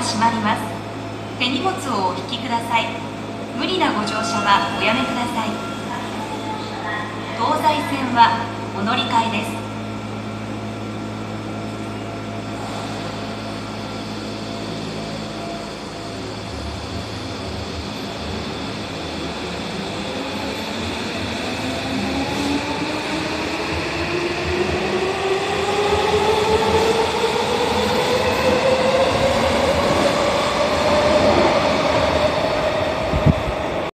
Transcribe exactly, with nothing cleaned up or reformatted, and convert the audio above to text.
閉まります。手荷物をお引きください。無理なご乗車はおやめください。東西線はお乗り換えです。